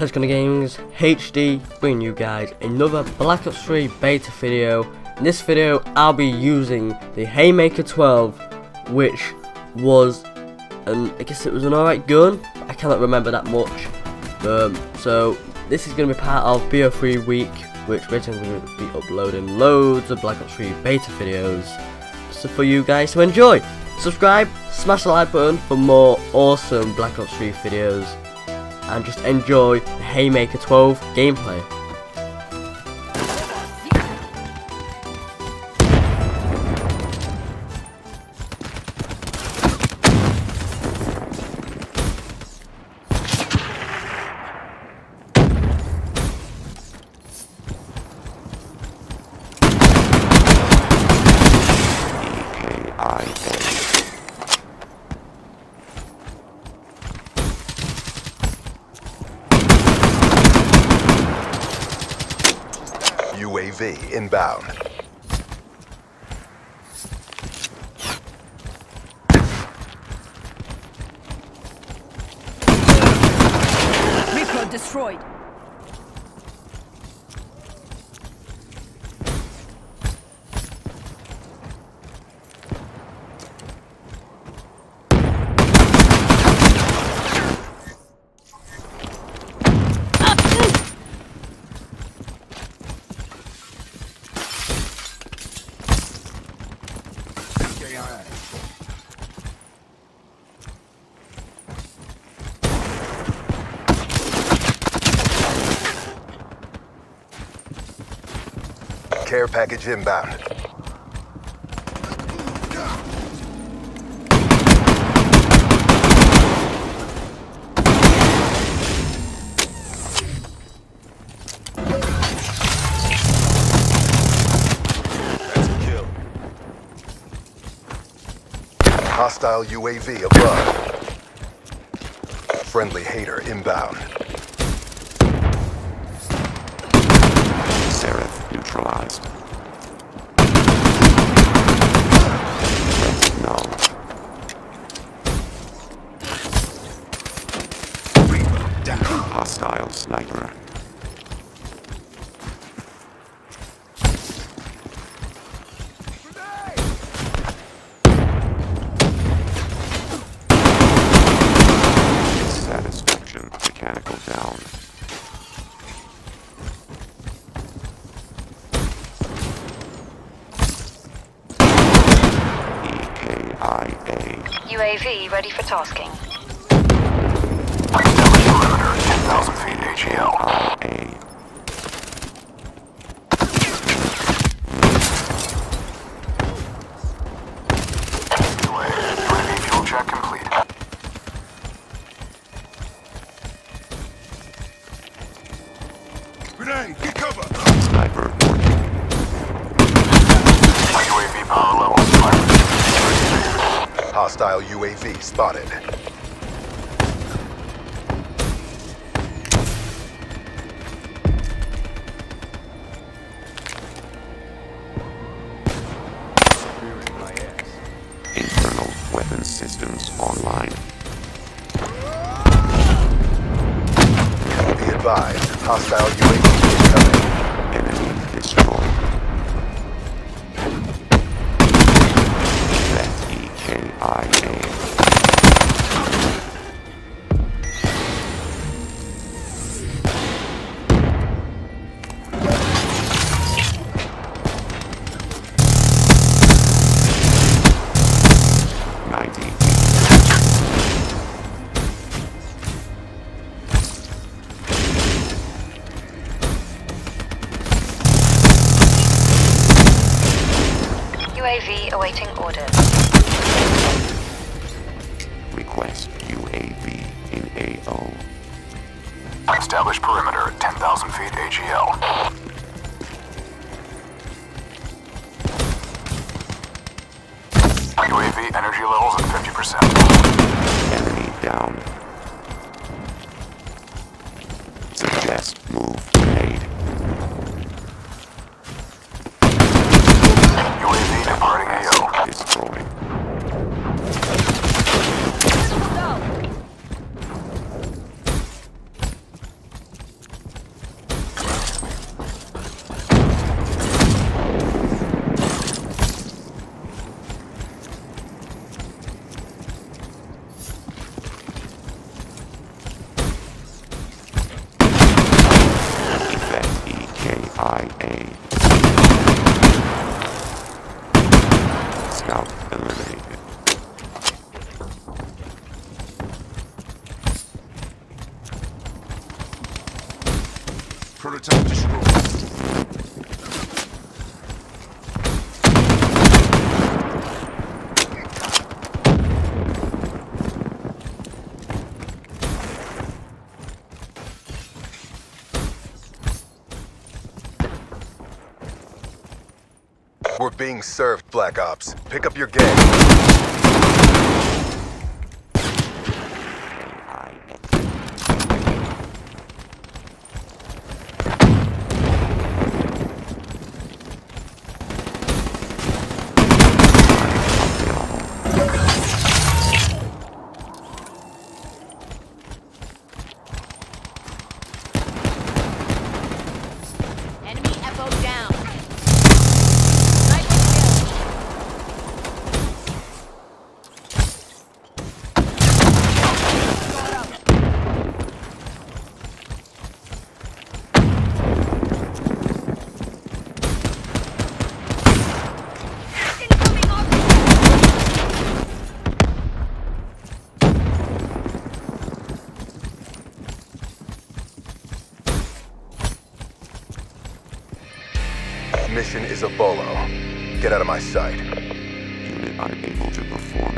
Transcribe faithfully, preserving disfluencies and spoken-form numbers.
Pelican Gaming's H D bringing you guys another Black Ops three beta video. In this video I'll be using the Haymaker twelve, which was an, I guess it was an alright gun, but I cannot remember that much. Um, so this is going to be part of B O three week, which basically I'm going to be uploading loads of Black Ops three beta videos so for you guys to enjoy. Subscribe, smash the like button for more awesome Black Ops three videos, and just enjoy the Haymaker twelve gameplay. U A V inbound. Reaper destroyed. Care package inbound. That's a kill. Hostile U A V above. Friendly hater inbound. Seraph neutralized. No. Hostile sniper. Satisfaction. Mechanical down. U A V ready for tasking. Establish perimeter ten thousand feet A G L. A. U A V fuel check complete. Grenade, get cover. Sniper working. U A V power levels five. Hostile U A V spotted. Internal weapon systems online. Be advised, hostile U A V incoming. Enemy destroyed. Z E K I A. U A V awaiting orders. Request U A V in A O. Establish perimeter at ten thousand feet A G L. U A V energy levels at fifty percent. Enemy down. Suggest move grenade. U A V departing A O. Destroyed. being served, Black Ops. Pick up your game. Enemy F O down. Mission is a bolo. Get out of my sight. Unit unable to perform